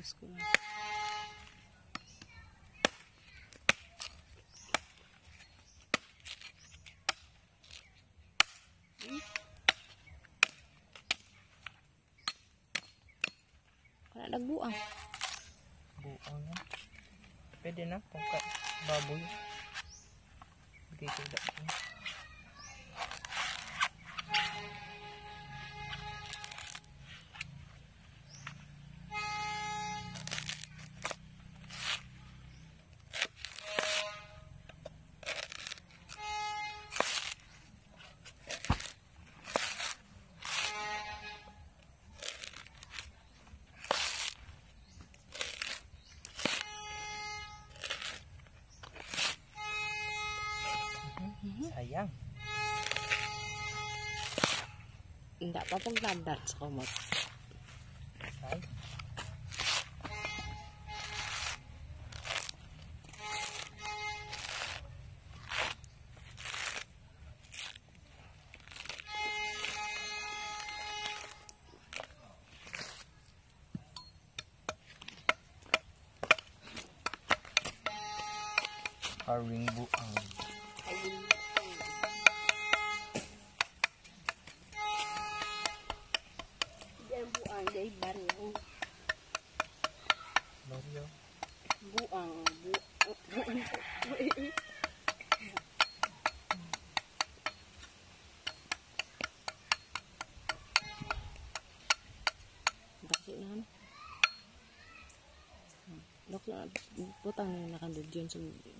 Diyos ko lang. Wala nagbuang. Buang na. Pwede na, pangka baboy. Bigay ko na. Sayang. Hindi pa pagdadat sa kumot. Ay. Haring buang. Diyan buang, diyan baryo. Baryo. Buang, buang. Daki na. Dok na putang na nakandod yun sa